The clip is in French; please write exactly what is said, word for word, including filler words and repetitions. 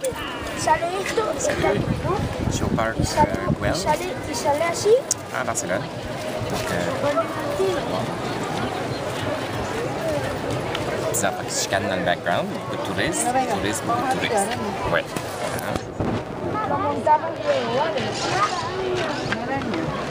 Sale esto, Salut. Show Park y sale, euh, y Guelph. sale, y sale así. Ah, Barcelone. Donc, euh, ça fait que je scanne dans le background, beaucoup de touristes, touristes, beaucoup de touristes. Ouais. Voilà. Lo montamos luego, ¿vale?